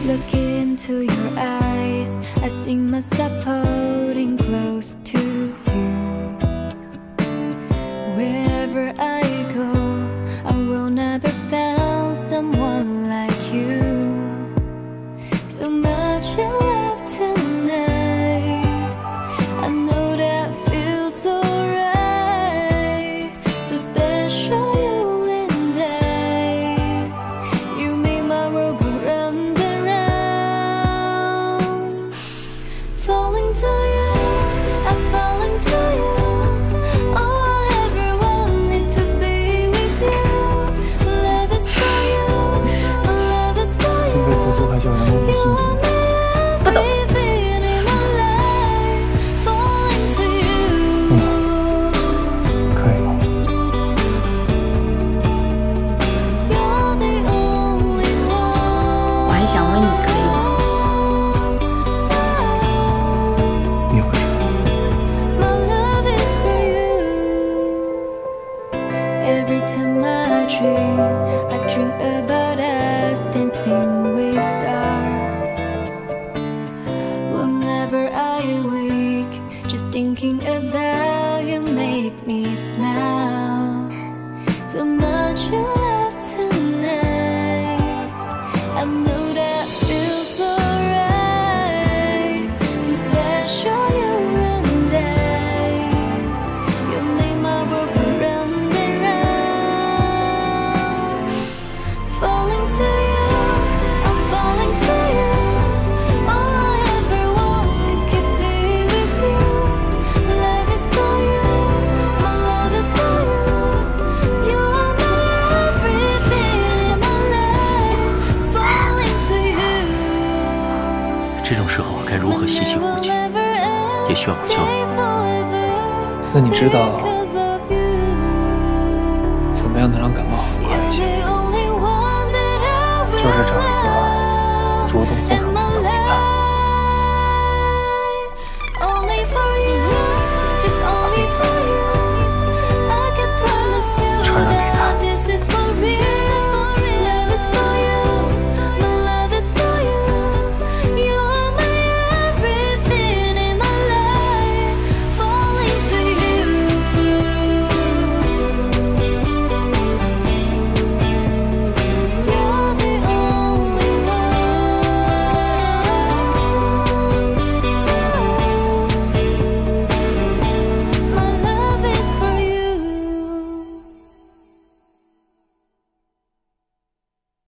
look into your eyes, I see myself holding close to you. Wherever I go, I will never find someone like you. So much in love tonight, I know that feels so right. So special, you and I. You made my world go round and round. Falling to you, I fall into you. All I ever wanted to be with you. Love is for you, my love is for you. 付费付出还叫阳光不信你。 不懂。 可以吗？ 我还想问你可以吗？ 你会说。 Every time I dream about us dancing with stars. Whenever I wake, just thinking about you make me smile. So much in love tonight, I know that feels so right. So special, you and I. You made my world go round and round. Falling to you, I'm falling to you. All I ever wanted could be with you. Love is for you, my love is for you. You are my everything in my life. Falling to you. 这种时候该如何稀奇古迹，也需要我教你。 那你知道怎么样能让感冒好？